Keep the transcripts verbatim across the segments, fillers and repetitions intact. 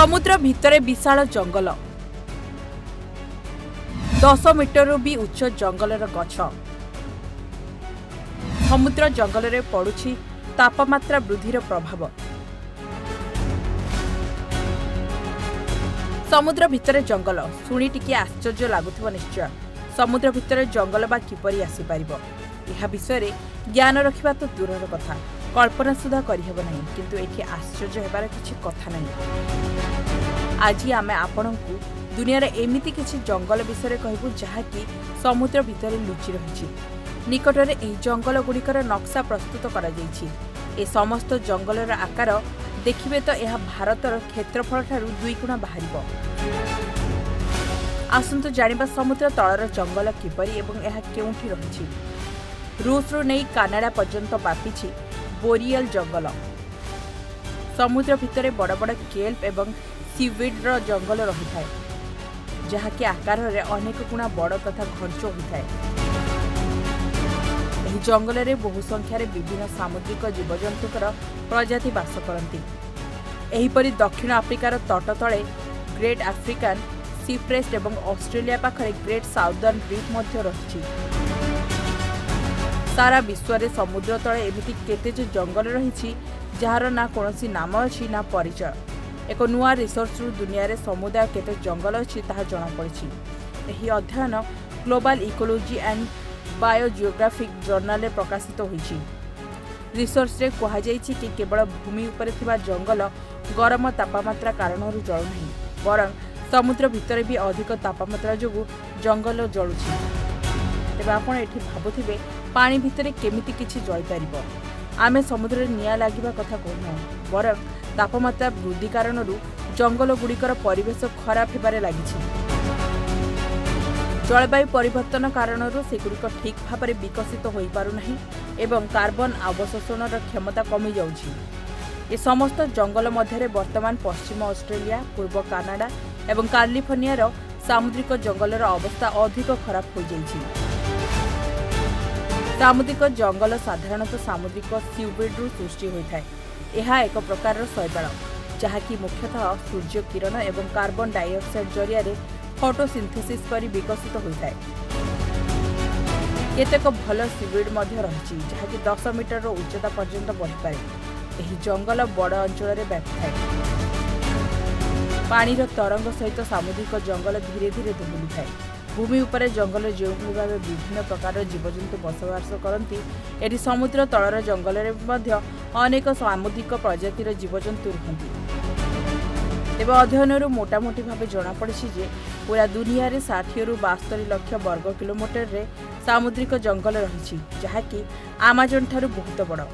समुद्र भितरे विशाल जंगल दस मीटर भी उच्च जंगलर गछ समुद्र जंगल रे पड़ुछि तापमात्रा वृद्धिर प्रभाव। समुद्र भितर जंगल शुणी टिके आश्चर्य लगुथिबो निश्चय। समुद्र भितर जंगल बा किपरि आसी पारिबो यह विषय ज्ञान रखिबा तो दूरर कथा कल्पना सुधा करिहेब नाही, किंतु एठी आश्चर्य हेबार किछि कथा नाही। आज आमे आपणकु दुनिया रे एमिति किछि जंगल विषय कहबु जहाकी समुद्र भितर लुचि रहिछि। निकटरे एही जंगल गुड़िकर नक्शा प्रस्तुत करा जाइछि। ए समस्त जंगलर आकार देखिबे तो यह भारतर क्षेत्रफल ठारू दुई गुणा बाहरिबो। आसंतु जानिबा समुद्र तळर जंगल किपरि एवं यह केउठी रहिछि। रूस रु नै कानाडा पर्यंत व्यापीछि बोरियल जंगल। समुद्र भितरे बड़ बड़ केल्प एवं सीवीड रो जंगल रही थाए जहाकी आकार रे अनेक गुणा बड़ तथा घंच होइथाए। एही जंगल रे बहु संख्या रे विभिन्न सामुद्रिक जीवजंतुकर प्रजाति वास करती। एहीपरि दक्षिण आफ्रिकार तट तले ग्रेट आफ्रिकान सीफ्रेस्ट एवं ऑस्ट्रेलिया पाखरे ग्रेट साउदर्न रीफ मध्य रही। सारा विश्व रे समुद्र तले एमिति केते जे जंगल रही जार ना कोनोसी नाम अछि ना परिचय। एक नुआ रिसर्च रु दुनिया रे समुदाय केते जंगल अछि ताहा जणा पड़िछि। एही अध्ययन global ecology and biogeographic journal रे प्रकाशित होईछि। रिसर्च रे कहा जाइछि कि केवल भूमि ऊपर थिबा जंगल गरम तापमात्रा कारणरु जळु नाही, बरं समुद्र भितर भी अधिक तापमात्रा जोगु जंगल जळुछि। तेबे आपण एठी भाबुथिबे पानी भितर केमिति किछि जळि पारिबो। आमे समुद्र रे निया लागिबा कथा कहू, बरं तापमात्रा वृद्धि कारणरु जंगल गुड़िकर परिवेश खराब हेबारे लागिछि। जलवायु परिवर्तन कारणरु सेगुड़िक ठीक भाव में विकसित हो पारु नाही एवं कार्बन अवशोषणर क्षमता कमी जाउछि। ए समस्त जंगल मध्य वर्तमान पश्चिम ऑस्ट्रेलिया, पूर्व कानाडा एवं कैलिफोर्निया सामुद्रिक जंगलर अवस्था अधिक खराब हो जाइछि। सामुद्रिक जंगल साधारणतः सामुद्रिक सीवीड रु सृष्टि होइथाय। यह एक प्रकार शैवाल जहाँकि मुख्यतः सूर्य किरण एवं कार्बन डाइऑक्साइड जरिया फोटोसिंथेसिस करी विकसित होइथाय। केतेक भल सीवीड मध्य रहिछि जहाँकि दस मीटर रो उच्चता पर्यंत बढ़ी पारे। एही जंगल बड़ अंचल रे व्यापी थाए। पानीर तरंग सहित सामुद्रिक जंगल धीरे धीरे दबुली थाए। भूमि उपरे जंगल जो भाव विभिन्न प्रकार जीवजंतु बसवास करती, एटी समुद्र तलर जंगल रे मध्य अनेक सामुद्रिक प्रजातिर जीवजंतु रुहंती। तेबे अध्ययन मोटामोटी भाव जनापड़ी जे पूरा दुनिया रे षाठी रु बास्तरी लक्ष वर्ग किलोमीटर रे सामुद्रिक जंगल रही जहाँकि आमाजन ठारू बहुत बड़।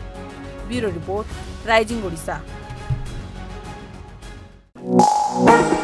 Bureau report, rising Odisha.